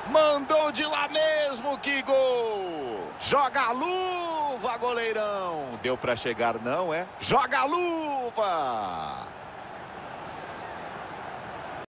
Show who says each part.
Speaker 1: Mandou de lá mesmo, que gol! Joga a luva, goleirão. Deu pra chegar, não é? Joga a luva!